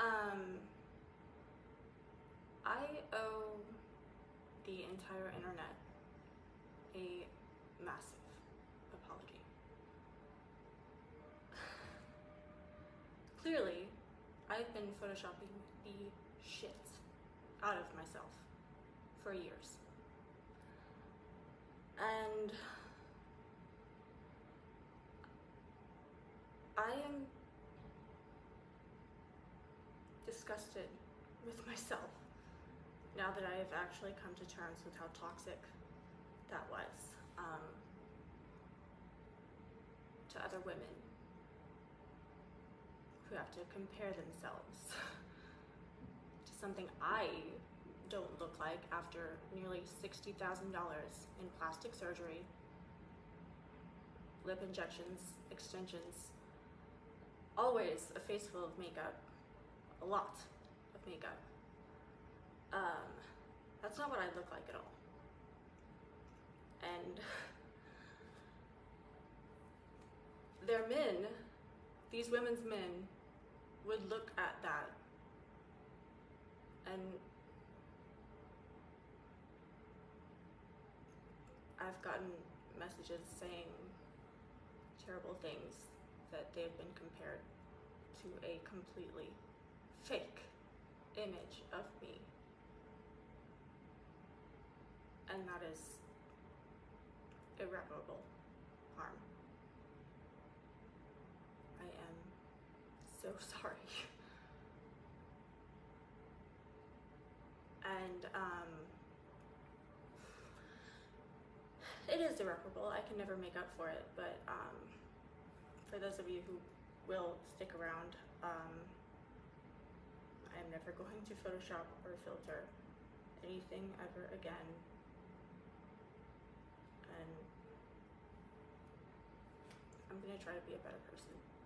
I owe the entire internet a massive apology. Clearly, I've been photoshopping the shit out of myself for years. And I am disgusted with myself now that I have actually come to terms with how toxic that was to other women who have to compare themselves to something I don't look like after nearly $60,000 in plastic surgery, lip injections, extensions, always a face full of makeup, a lot of makeup. That's not what I look like at all. And their men, these women's men, would look at that and I've gotten messages saying terrible things that they've been compared to a completely fake image of me. And that is irreparable harm. I am so sorry. And it is irreparable. I can never make up for it, but for those of you who will stick around, I'm never going to Photoshop or filter anything ever again. And I'm gonna try to be a better person.